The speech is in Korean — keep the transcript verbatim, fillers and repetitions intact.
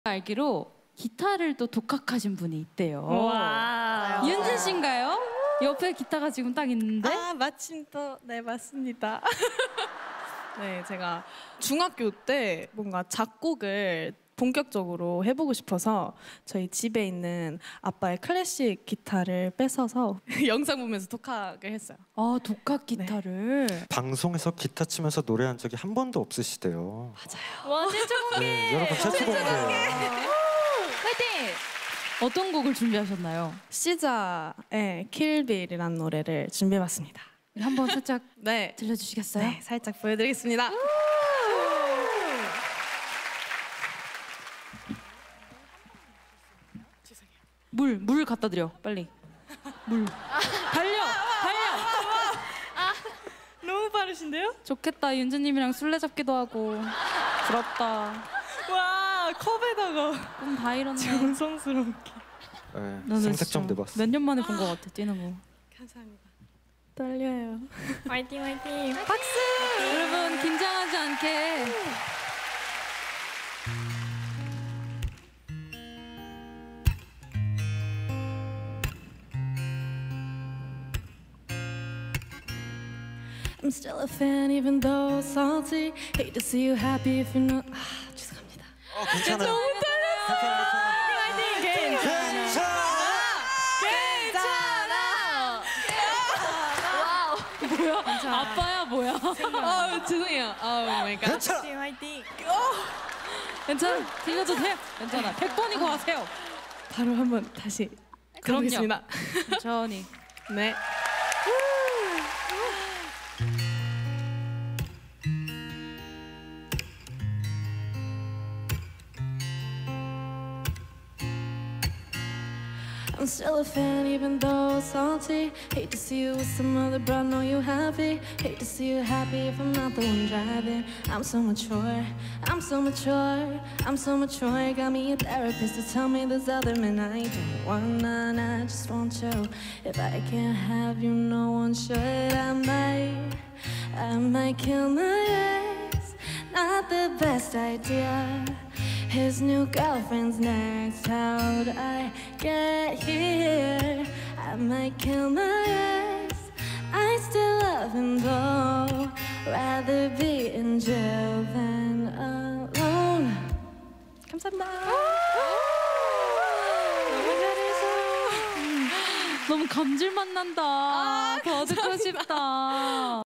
알기로 기타를 또 독학하신 분이 있대요. 와. 윤진 씨인가요? 옆에 기타가 지금 딱 있는데. 아, 마침 또 네, 맞습니다. 네, 제가 중학교 때 뭔가 작곡을 본격적으로 해보고 싶어서 저희 집에 있는 아빠의 클래식 기타를 뺏어서 영상 보면서 독학을 했어요. 아, 독학 기타를. 네. 방송에서 기타 치면서 노래한 적이 한 번도 없으시대요. 맞아요. 와, 최초 공개. 네, 여러분 최초 공개. 화이팅! 어떤 곡을 준비하셨나요? 시자의 킬빌이라는 노래를 준비해봤습니다. 한번 살짝 네, 들려주시겠어요? 네, 살짝 보여드리겠습니다. 물, 물 갖다 드려, 빨리. 물. 달려, 달려. 너무 빠르신데요? 좋겠다, 윤주님이랑 술래잡기도 하고. 부럽다. 와, 컵에다가 꿈 다 이뤘네. 정성스럽게. 네, 너는 생색 좀 진짜 내봤어. 몇 년 만에 본 것 같아, 뛰는 거. 감사합니다. 떨려요. 화이팅 화이팅. 박수! 여러분, 긴장하지 않게. I'm still a fan even though salty. Hate to see you happy if you're not. 아, 죄송합니다. 어, 괜찮아요. 너무 떨렸어. 괜찮아. 괜찮아. 뭐야? 아빠야, 뭐야? 아, 죄송해요. 아, 마이 갓. 괜찮아. 화이팅 화이팅. 괜찮아. 틀려도 돼요. 괜찮아. 백 번이고 하세요. 바로 한번 다시 그럼요. 가보겠습니다. 천천히. 네. I'm still a fan even though salty. Hate to see you with some other broad, know you happy. Hate to see you happy if I'm not the one driving. I'm so mature, I'm so mature, I'm so mature. Got me a therapist to tell me there's other men I don't want, and I just want you. If I can't have you, no one should. I might, I might kill my ex. Not the best idea. His new girlfriend's next. How'd I get here? I might kill my ex. I still love him though. Rather be in jail than alone. 감사합니다. 너무 잘해서. 너무 감질맛 난다. 더 듣고 싶다.